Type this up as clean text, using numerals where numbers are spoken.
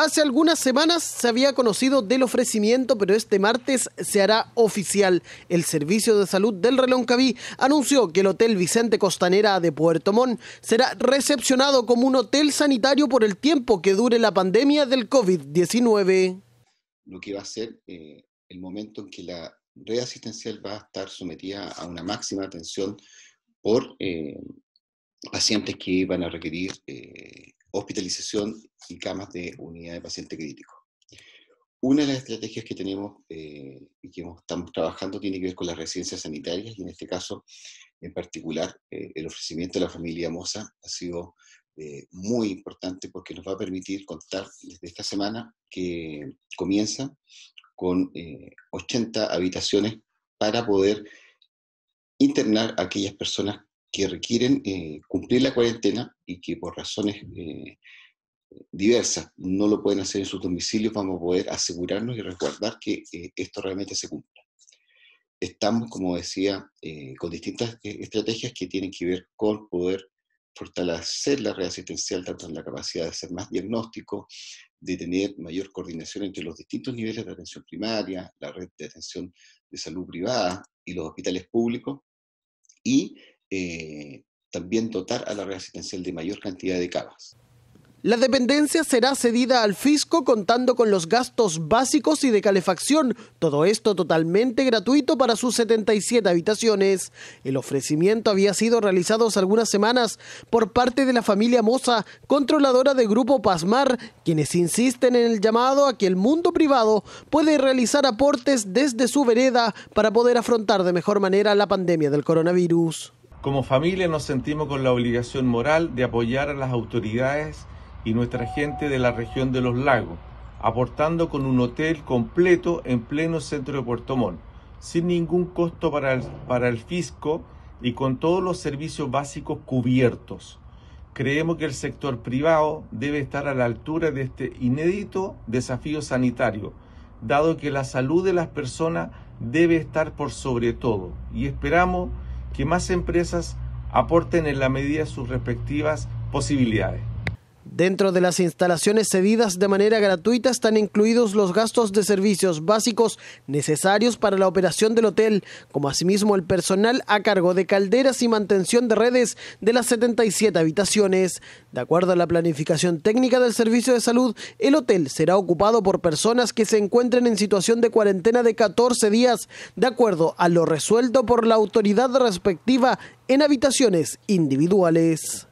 Hace algunas semanas se había conocido del ofrecimiento, pero este martes se hará oficial. El Servicio de Salud del Reloncaví anunció que el Hotel Vicente Costanera de Puerto Montt será recepcionado como un hotel sanitario por el tiempo que dure la pandemia del COVID-19. Lo que va a ser el momento en que la red asistencial va a estar sometida a una máxima atención por pacientes que van a requerir hospitalización y camas de unidad de paciente crítico. Una de las estrategias que tenemos y que estamos trabajando tiene que ver con las residencias sanitarias, y en este caso, en particular, el ofrecimiento de la familia Mosa ha sido muy importante porque nos va a permitir contar desde esta semana que comienza con 80 habitaciones para poder internar a aquellas personas que requieren cumplir la cuarentena y que por razones diversas no lo pueden hacer en sus domicilios. Vamos a poder asegurarnos y resguardar que esto realmente se cumpla. Estamos, como decía, con distintas estrategias que tienen que ver con poder fortalecer la red asistencial, tanto en la capacidad de hacer más diagnóstico, de tener mayor coordinación entre los distintos niveles de atención primaria, la red de atención de salud privada y los hospitales públicos, y también dotar a la red asistencial de mayor cantidad de camas. La dependencia será cedida al fisco contando con los gastos básicos y de calefacción, todo esto totalmente gratuito para sus 77 habitaciones. El ofrecimiento había sido realizado hace algunas semanas por parte de la familia Mosa, controladora del Grupo Pasmar, quienes insisten en el llamado a que el mundo privado puede realizar aportes desde su vereda para poder afrontar de mejor manera la pandemia del coronavirus. Como familia nos sentimos con la obligación moral de apoyar a las autoridades y nuestra gente de la región de los lagos, aportando con un hotel completo en pleno centro de Puerto Montt, sin ningún costo para el fisco y con todos los servicios básicos cubiertos. Creemos que el sector privado debe estar a la altura de este inédito desafío sanitario, dado que la salud de las personas debe estar por sobre todo, y esperamos que más empresas aporten en la medida de sus respectivas posibilidades. Dentro de las instalaciones cedidas de manera gratuita están incluidos los gastos de servicios básicos necesarios para la operación del hotel, como asimismo el personal a cargo de calderas y mantención de redes de las 77 habitaciones. De acuerdo a la planificación técnica del Servicio de Salud, el hotel será ocupado por personas que se encuentren en situación de cuarentena de 14 días, de acuerdo a lo resuelto por la autoridad respectiva en habitaciones individuales.